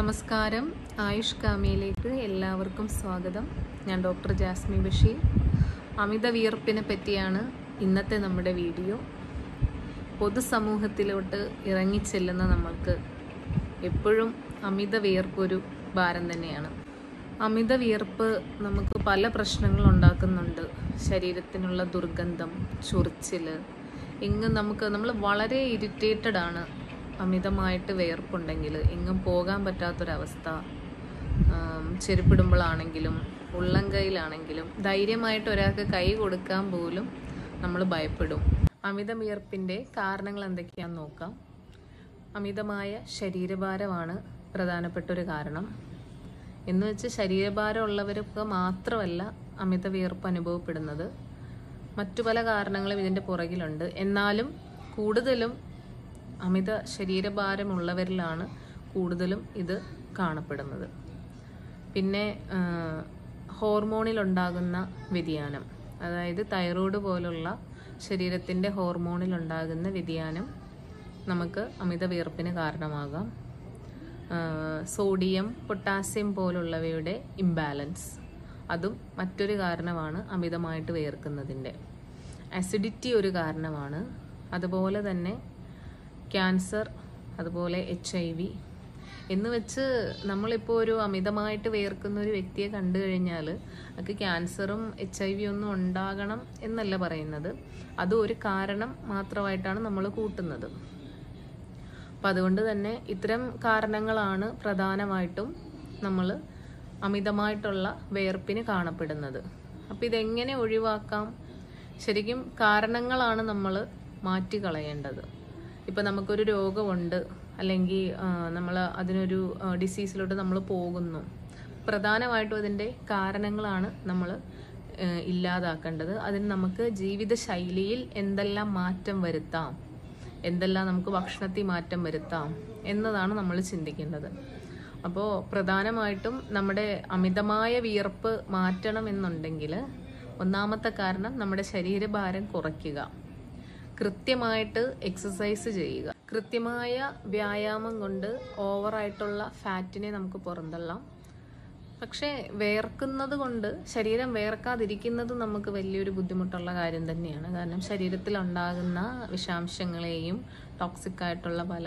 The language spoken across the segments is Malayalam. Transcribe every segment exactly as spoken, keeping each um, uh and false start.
നമസ്കാരം. ആയുഷ് കാമിയിലേക്ക് എല്ലാവർക്കും സ്വാഗതം. ഞാൻ ഡോക്ടർ ജാസ്മി ബഷീർ. അമിത വിയർപ്പിനെ പറ്റിയാണ് ഇന്നത്തെ നമ്മുടെ വീഡിയോ. പൊതുസമൂഹത്തിലോട്ട് ഇറങ്ങിച്ചെല്ലുന്ന നമ്മൾക്ക് എപ്പോഴും അമിത വിയർപ്പ് ഒരു ഭാരം തന്നെയാണ്. അമിത വിയർപ്പ് നമുക്ക് പല പ്രശ്നങ്ങൾ ഉണ്ടാക്കുന്നുണ്ട്. ശരീരത്തിനുള്ള ദുർഗന്ധം, ചൊറിച്ചിൽ, എങ്ങും നമുക്ക് നമ്മൾ വളരെ ഇറിറ്റേറ്റഡ് ആണ്. അമിതമായിട്ട് വിയർപ്പുണ്ടെങ്കിൽ എങ്ങും പോകാൻ പറ്റാത്തൊരവസ്ഥ, ചെരുപ്പിടുമ്പോഴാണെങ്കിലും ഉള്ളം കൈയിലാണെങ്കിലും ധൈര്യമായിട്ട് ഒരാൾക്ക് കൈ കൊടുക്കാൻ പോലും നമ്മൾ ഭയപ്പെടും. അമിത വിയർപ്പിൻ്റെ കാരണങ്ങൾ എന്തൊക്കെയാണെന്ന് നോക്കാം. അമിതമായ ശരീരഭാരമാണ് പ്രധാനപ്പെട്ടൊരു കാരണം. എന്ന് വെച്ച് ശരീരഭാരം ഉള്ളവർക്ക് മാത്രമല്ല അമിത വിയർപ്പ് അനുഭവപ്പെടുന്നത്. മറ്റു പല കാരണങ്ങളും ഇതിൻ്റെ പുറകിലുണ്ട്. എന്നാലും കൂടുതലും അമിത ശരീരഭാരമുള്ളവരിലാണ് കൂടുതലും ഇത് കാണപ്പെടുന്നത്. പിന്നെ ഹോർമോണിലുണ്ടാകുന്ന വ്യതിയാനം, അതായത് തൈറോയ്ഡ് പോലുള്ള ശരീരത്തിൻ്റെ ഹോർമോണിലുണ്ടാകുന്ന വ്യതിയാനം നമുക്ക് അമിത വിയർപ്പിന് കാരണമാകാം. സോഡിയം, പൊട്ടാസ്യം പോലുള്ളവയുടെ ഇംബാലൻസ്, അതും മറ്റൊരു കാരണമാണ് അമിതമായിട്ട് വിയർക്കുന്നതിൻ്റെ. അസിഡിറ്റി ഒരു കാരണമാണ്. അതുപോലെ തന്നെ ക്യാൻസർ, അതുപോലെ എച്ച് ഐ വി എന്ന് വെച്ച് നമ്മളിപ്പോൾ ഒരു അമിതമായിട്ട് വിയർക്കുന്ന ഒരു വ്യക്തിയെ കണ്ടു കഴിഞ്ഞാൽ അത് ക്യാൻസറും എച്ച് ഐ വി ഒന്നും ഉണ്ടാകണം എന്നല്ല പറയുന്നത്. അത് ഒരു കാരണം മാത്രമായിട്ടാണ് നമ്മൾ കൂട്ടുന്നത്. അപ്പം അതുകൊണ്ട് തന്നെ ഇത്തരം കാരണങ്ങളാണ് പ്രധാനമായിട്ടും നമ്മൾ അമിതമായിട്ടുള്ള വിയർപ്പിന് കാണപ്പെടുന്നത്. അപ്പം ഇതെങ്ങനെ ഒഴിവാക്കാം? ശരിക്കും കാരണങ്ങളാണ് നമ്മൾ മാറ്റിക്കളയേണ്ടത്. ഇപ്പം നമുക്കൊരു രോഗമുണ്ട്, അല്ലെങ്കിൽ നമ്മൾ അതിനൊരു ഡിസീസിലോട്ട് നമ്മൾ പോകുന്നു, പ്രധാനമായിട്ടും അതിൻ്റെ കാരണങ്ങളാണ് നമ്മൾ ഇല്ലാതാക്കേണ്ടത്. അതിന് നമുക്ക് ജീവിതശൈലിയിൽ എന്തെല്ലാം മാറ്റം വരുത്താം, എന്തെല്ലാം നമുക്ക് ഭക്ഷണത്തിൽ മാറ്റം വരുത്താം എന്നതാണ് നമ്മൾ ചിന്തിക്കേണ്ടത്. അപ്പോൾ പ്രധാനമായിട്ടും നമ്മുടെ അമിതമായ വിയർപ്പ് മാറ്റണം എന്നുണ്ടെങ്കിൽ ഒന്നാമത്തെ കാരണം നമ്മുടെ ശരീരഭാരം കുറയ്ക്കുക, കൃത്യമായിട്ട് എക്സസൈസ് ചെയ്യുക. കൃത്യമായ വ്യായാമം കൊണ്ട് ഓവറായിട്ടുള്ള ഫാറ്റിനെ നമുക്ക് പുറന്തള്ളാം. പക്ഷേ വിയർക്കുന്നത് കൊണ്ട്, ശരീരം വിയർക്കാതിരിക്കുന്നത് നമുക്ക് വലിയൊരു ബുദ്ധിമുട്ടുള്ള കാര്യം തന്നെയാണ്. കാരണം ശരീരത്തിലുണ്ടാകുന്ന വിഷാംശങ്ങളെയും ടോക്സിക് ആയിട്ടുള്ള പല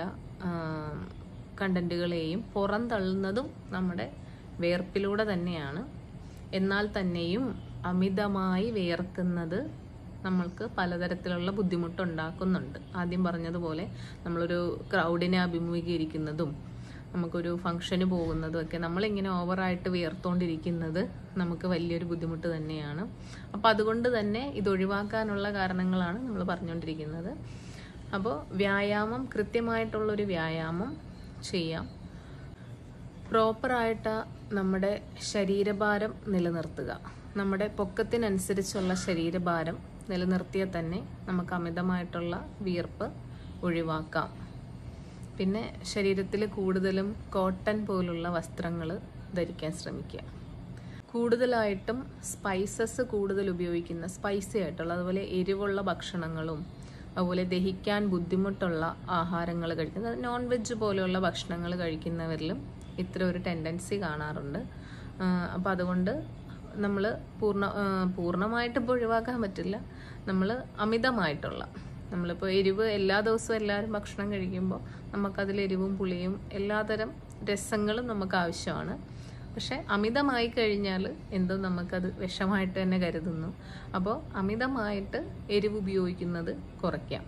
കണ്ടന്റുകളെയും പുറന്തള്ളുന്നതും നമ്മുടെ വിയർപ്പിലൂടെ തന്നെയാണ്. എന്നാൽ തന്നെയും അമിതമായി വിയർക്കുന്നത് നമ്മൾക്ക് പലതരത്തിലുള്ള ബുദ്ധിമുട്ടുണ്ടാക്കുന്നുണ്ട്. ആദ്യം പറഞ്ഞതുപോലെ നമ്മളൊരു ക്രൗഡിനെ അഭിമുഖീകരിക്കുന്നതും നമുക്കൊരു ഫംഗ്ഷന് പോകുന്നതും ഒക്കെ നമ്മളിങ്ങനെ ഓവറായിട്ട് വിയർത്തുകൊണ്ടിരിക്കുന്നത് നമുക്ക് വലിയൊരു ബുദ്ധിമുട്ട് തന്നെയാണ്. അപ്പോൾ അതുകൊണ്ട് തന്നെ ഇത് ഒഴിവാക്കാനുള്ള കാരണങ്ങളാണ് നമ്മൾ പറഞ്ഞുകൊണ്ടിരിക്കുന്നത്. അപ്പോൾ വ്യായാമം, കൃത്യമായിട്ടുള്ളൊരു വ്യായാമം ചെയ്യാം. പ്രോപ്പറായിട്ട് നമ്മുടെ ശരീരഭാരം നിലനിർത്തുക. നമ്മുടെ പൊക്കത്തിനനുസരിച്ചുള്ള ശരീരഭാരം നിലനിർത്തിയാൽ തന്നെ നമുക്ക് അമിതമായിട്ടുള്ള വിയർപ്പ് ഒഴിവാക്കാം. പിന്നെ ശരീരത്തിൽ കൂടുതലും കോട്ടൺ പോലുള്ള വസ്ത്രങ്ങൾ ധരിക്കാൻ ശ്രമിക്കുക. കൂടുതലായിട്ടും സ്പൈസസ് കൂടുതൽ ഉപയോഗിക്കുന്ന, സ്പൈസി ആയിട്ടുള്ള, അതുപോലെ എരിവുള്ള ഭക്ഷണങ്ങളും അതുപോലെ ദഹിക്കാൻ ബുദ്ധിമുട്ടുള്ള ആഹാരങ്ങൾ കഴിക്കുന്നത്, നോൺ വെജ് പോലെയുള്ള ഭക്ഷണങ്ങൾ കഴിക്കുന്നവരിലും ഇത്ര ഒരു ടെൻഡൻസി കാണാറുണ്ട്. അപ്പം അതുകൊണ്ട് നമ്മൾ പൂർണ്ണ പൂർണ്ണമായിട്ട് ഇപ്പോൾ ഒഴിവാക്കാൻ പറ്റില്ല. നമ്മൾ അമിതമായിട്ടുള്ള, നമ്മളിപ്പോൾ എരിവ് എല്ലാ ദിവസവും എല്ലാവരും ഭക്ഷണം കഴിക്കുമ്പോൾ നമുക്കതിൽ എരിവും പുളിയും എല്ലാതരം രസങ്ങളും നമുക്ക് ആവശ്യമാണ്. പക്ഷെ അമിതമായി കഴിഞ്ഞാൽ എന്തോ നമുക്കത് വിഷമായിട്ട് തന്നെ കരുതുന്നു. അപ്പോൾ അമിതമായിട്ട് എരിവ് ഉപയോഗിക്കുന്നത് കുറയ്ക്കാം.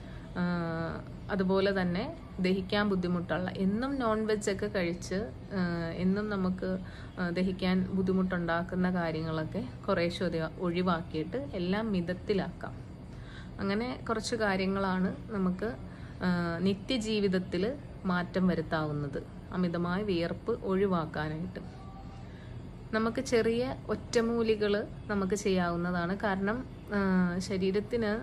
അതുപോലെ തന്നെ ദഹിക്കാൻ ബുദ്ധിമുട്ടുള്ള, എന്നും നോൺ വെജൊക്കെ കഴിച്ച് എന്നും നമുക്ക് ദഹിക്കാൻ ബുദ്ധിമുട്ടുണ്ടാക്കുന്ന കാര്യങ്ങളൊക്കെ കുറേശ്ശെ ഒഴിവാക്കിയിട്ട് എല്ലാം മിതത്തിലാക്കാം. അങ്ങനെ കുറച്ച് കാര്യങ്ങളാണ് നമുക്ക് നിത്യജീവിതത്തിൽ മാറ്റം വരുത്താവുന്നത്, അമിതമായ വിയർപ്പ് ഒഴിവാക്കാനായിട്ട്. നമുക്ക് ചെറിയ ഒറ്റമൂലികൾ നമുക്ക് ചെയ്യാവുന്നതാണ്. കാരണം ശരീരത്തിന്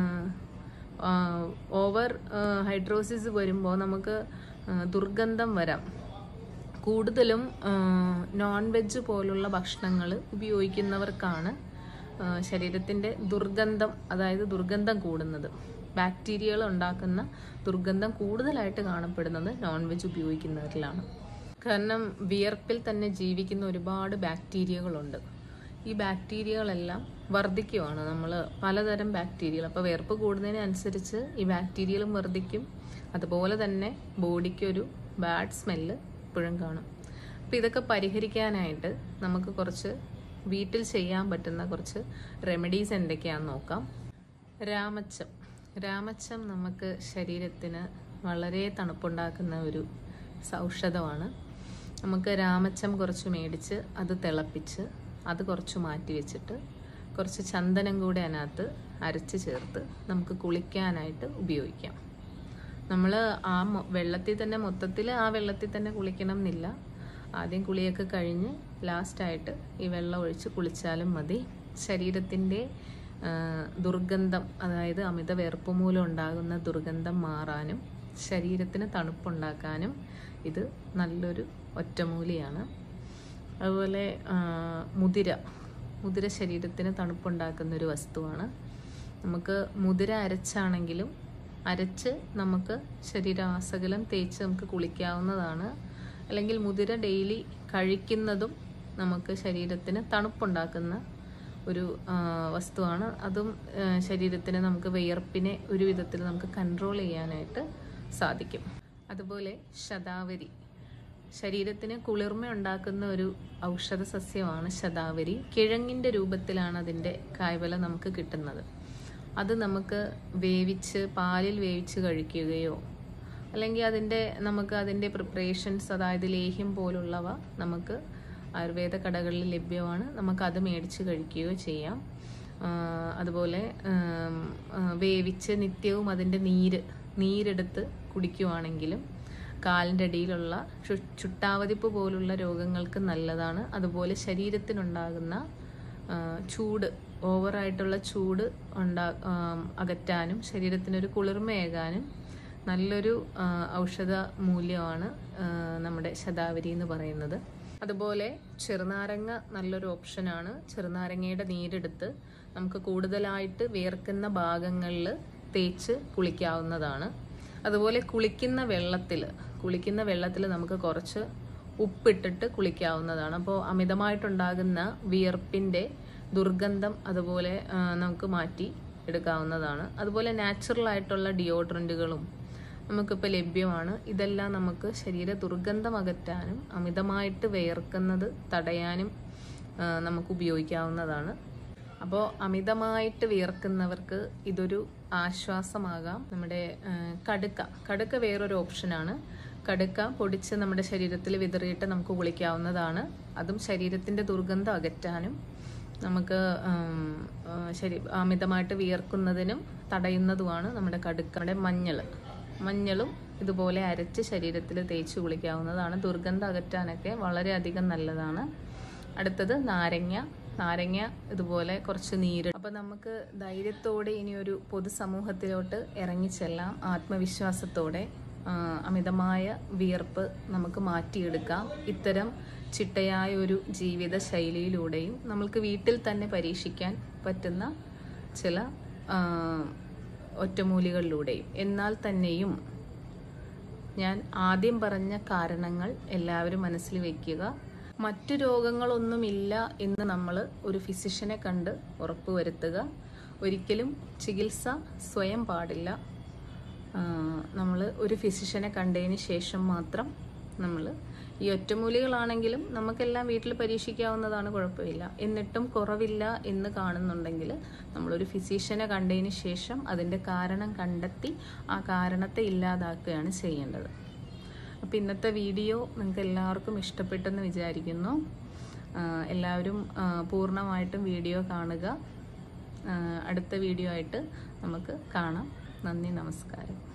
ഓവർ ഹൈഡ്രോസിസ് വരുമ്പോൾ നമുക്ക് ദുർഗന്ധം വരാം. കൂടുതലും നോൺ വെജ് പോലുള്ള ഭക്ഷണങ്ങൾ ഉപയോഗിക്കുന്നവർക്കാണ് ശരീരത്തിൻ്റെ ദുർഗന്ധം, അതായത് ദുർഗന്ധം കൂടുന്നത്. ബാക്ടീരിയകൾ ഉണ്ടാക്കുന്ന ദുർഗന്ധം കൂടുതലായിട്ട് കാണപ്പെടുന്നത് നോൺ വെജ് ഉപയോഗിക്കുന്നവരിലാണ്. കാരണം വിയർപ്പിൽ തന്നെ ജീവിക്കുന്ന ഒരുപാട് ബാക്ടീരിയകളുണ്ട്. ഈ ബാക്ടീരിയകളെല്ലാം വർദ്ധിക്കുവാണ്. നമ്മൾ പലതരം ബാക്ടീരിയകൾ, അപ്പോൾ വിയർപ്പ് കൂടുന്നതിനനുസരിച്ച് ഈ ബാക്ടീരിയകളും വർദ്ധിക്കും. അതുപോലെ തന്നെ ബോഡിക്കൊരു ബാഡ് സ്മെല്ല് എപ്പോഴും കാണും. അപ്പോൾ ഇതൊക്കെ പരിഹരിക്കാനായിട്ട് നമുക്ക് കുറച്ച് വീട്ടിൽ ചെയ്യാൻ പറ്റുന്ന കുറച്ച് റെമഡീസ് എന്തൊക്കെയാണെന്ന് നോക്കാം. രാമച്ചം രാമച്ചം നമുക്ക് ശരീരത്തിന് വളരെ തണുപ്പുണ്ടാക്കുന്ന ഒരു ഔഷധമാണ്. നമുക്ക് രാമച്ചം കുറച്ച് മേടിച്ച് അത് തിളപ്പിച്ച് അത് കുറച്ച് മാറ്റി വെച്ചിട്ട് കുറച്ച് ചന്ദനം കൂടെ അതിനകത്ത് അരച്ച് ചേർത്ത് നമുക്ക് കുളിക്കാനായിട്ട് ഉപയോഗിക്കാം. നമ്മൾ ആ വെള്ളത്തിൽ തന്നെ മൊത്തത്തിൽ ആ വെള്ളത്തിൽ തന്നെ കുളിക്കണം എന്നില്ല. ആദ്യം കുളിയൊക്കെ കഴിഞ്ഞ് ലാസ്റ്റായിട്ട് ഈ വെള്ളം ഒഴിച്ച് കുളിച്ചാലും മതി. ശരീരത്തിൻ്റെ ദുർഗന്ധം, അതായത് അമിത വിയർപ്പ് മൂലം ഉണ്ടാകുന്ന ദുർഗന്ധം മാറാനും ശരീരത്തിന് തണുപ്പുണ്ടാക്കാനും ഇത് നല്ലൊരു ഒറ്റമൂലിയാണ്. അതുപോലെ മുതിര മുതിര ശരീരത്തിന് തണുപ്പുണ്ടാക്കുന്ന ഒരു വസ്തുവാണ്. നമുക്ക് മുതിര അരച്ചാണെങ്കിലും അരച്ച് നമുക്ക് ശരീരാസകലം തേച്ച് നമുക്ക് കുളിക്കാവുന്നതാണ്. അല്ലെങ്കിൽ മുതിര ഡെയിലി കഴിക്കുന്നതും നമുക്ക് ശരീരത്തിന് തണുപ്പുണ്ടാക്കുന്ന ഒരു വസ്തുവാണ്. അതും ശരീരത്തിന് നമുക്ക് വിയർപ്പിനെ ഒരു വിധത്തിൽ നമുക്ക് കൺട്രോൾ ചെയ്യാനായിട്ട് സാധിക്കും. അതുപോലെ ശതാവരി ശരീരത്തിന് കുളിർമ ഉണ്ടാക്കുന്ന ഒരു ഔഷധ സസ്യമാണ് ശതാവരി. കിഴങ്ങിൻ്റെ രൂപത്തിലാണ് അതിൻ്റെ കായ്വല നമുക്ക് കിട്ടുന്നത്. അത് നമുക്ക് വേവിച്ച് പാലിൽ വേവിച്ച് കഴിക്കുകയോ അല്ലെങ്കിൽ അതിൻ്റെ നമുക്ക് അതിൻ്റെ പ്രിപ്പറേഷൻസ്, അതായത് ലേഹ്യം പോലുള്ളവ നമുക്ക് ആയുർവേദ കടകളിൽ ലഭ്യമാണ്. നമുക്കത് മേടിച്ച് കഴിക്കുകയോ ചെയ്യാം. അതുപോലെ വേവിച്ച് നിത്യവും അതിൻ്റെ നീര് നീരെടുത്ത് കുടിക്കുവാണെങ്കിലും കാലിൻ്റെ അടിയിലുള്ള ചുട്ടാവതിപ്പ് പോലുള്ള രോഗങ്ങൾക്ക് നല്ലതാണ്. അതുപോലെ ശരീരത്തിനുണ്ടാകുന്ന ചൂട്, ഓവറായിട്ടുള്ള ചൂട് ഉണ്ടാ അകറ്റാനും ശരീരത്തിനൊരു കുളിർമയേകാനും നല്ലൊരു ഔഷധ മൂല്യമാണ് നമ്മുടെ ശതാവരി എന്ന് പറയുന്നത്. അതുപോലെ ചെറുനാരങ്ങ നല്ലൊരു ഓപ്ഷനാണ്. ചെറുനാരങ്ങയുടെ നീരെടുത്ത് നമുക്ക് കൂടുതലായിട്ട് വിയർക്കുന്ന ഭാഗങ്ങളിൽ തേച്ച് കുളിക്കാവുന്നതാണ്. അതുപോലെ കുളിക്കുന്ന വെള്ളത്തിൽ കുളിക്കുന്ന വെള്ളത്തിൽ നമുക്ക് കുറച്ച് ഉപ്പിട്ടിട്ട് കുളിക്കാവുന്നതാണ്. അപ്പോൾ അമിതമായിട്ടുണ്ടാകുന്ന വിയർപ്പിൻ്റെ ദുർഗന്ധം അതുപോലെ നമുക്ക് മാറ്റി എടുക്കാവുന്നതാണ്. അതുപോലെ നാച്ചുറൽ ആയിട്ടുള്ള ഡിയോഡ്രൻറ്റുകളും നമുക്കിപ്പോൾ ലഭ്യമാണ്. ഇതെല്ലാം നമുക്ക് ശരീര ദുർഗന്ധം അകറ്റാനും അമിതമായിട്ട് വിയർക്കുന്നത് തടയാനും നമുക്ക് ഉപയോഗിക്കാവുന്നതാണ്. അപ്പോൾ അമിതമായിട്ട് വിയർക്കുന്നവർക്ക് ഇതൊരു ആശ്വാസമാകാം. നമ്മുടെ കടുക്ക കടുക്ക വേറൊരു ഓപ്ഷനാണ്. കടുക്ക പൊടിച്ച് നമ്മുടെ ശരീരത്തിൽ വിതറിയിട്ട് നമുക്ക് കുളിക്കാവുന്നതാണ്. അതും ശരീരത്തിൻ്റെ ദുർഗന്ധം അകറ്റാനും നമുക്ക് ശരീ അമിതമായിട്ട് വിയർക്കുന്നതിനും തടയുന്നതുമാണ് നമ്മുടെ കടുക്ക. നമ്മുടെ മഞ്ഞൾ മഞ്ഞളും ഇതുപോലെ അരച്ച് ശരീരത്തിൽ തേച്ച് കുളിക്കാവുന്നതാണ്. ദുർഗന്ധം അകറ്റാനൊക്കെ വളരെയധികം നല്ലതാണ്. അടുത്തത് നാരങ്ങ നാരങ്ങ ഇതുപോലെ കുറച്ച് നീര്. അപ്പം നമുക്ക് ധൈര്യത്തോടെ ഇനിയൊരു പൊതുസമൂഹത്തിലോട്ട് ഇറങ്ങിച്ചെല്ലാം. ആത്മവിശ്വാസത്തോടെ അമിതമായ വിയർപ്പ് നമുക്ക് മാറ്റിയെടുക്കാം. ഇത്തരം ചിട്ടയായ ഒരു ജീവിത ശൈലിയിലൂടെയും നമ്മൾക്ക് വീട്ടിൽ തന്നെ പരീക്ഷിക്കാൻ പറ്റുന്ന ചില ഒറ്റമൂലികളിലൂടെയും. എന്നാൽ തന്നെയും ഞാൻ ആദ്യം പറഞ്ഞ കാരണങ്ങൾ എല്ലാവരും മനസ്സിൽ വയ്ക്കുക. മറ്റു രോഗങ്ങളൊന്നുമില്ല എന്ന് നമ്മൾ ഒരു ഫിസിഷ്യനെ കണ്ട് ഉറപ്പുവരുത്തുക. ഒരിക്കലും ചികിത്സ സ്വയം പാടില്ല. നമ്മൾ ഒരു ഫിസിഷ്യനെ കണ്ടതിന് ശേഷം മാത്രം നമ്മൾ ഈ ഒറ്റമൂലികളാണെങ്കിലും നമുക്കെല്ലാം വീട്ടിൽ പരീക്ഷിക്കാവുന്നതാണ്, കുഴപ്പമില്ല. എന്നിട്ടും കുറവില്ല എന്ന് കാണുന്നുണ്ടെങ്കിൽ നമ്മളൊരു ഫിസിഷ്യനെ കണ്ടതിന് ശേഷം അതിൻ്റെ കാരണം കണ്ടെത്തി ആ കാരണത്തെ ഇല്ലാതാക്കുകയാണ് ചെയ്യേണ്ടത്. അപ്പോൾ ഇന്നത്തെ വീഡിയോ നിങ്ങൾക്ക് എല്ലാവർക്കും ഇഷ്ടപ്പെട്ടെന്ന് വിചാരിക്കുന്നു. എല്ലാവരും പൂർണ്ണമായിട്ടും വീഡിയോ കാണുക. അടുത്ത വീഡിയോ ആയിട്ട് നമുക്ക് കാണാം. നന്ദി, നമസ്കാരം.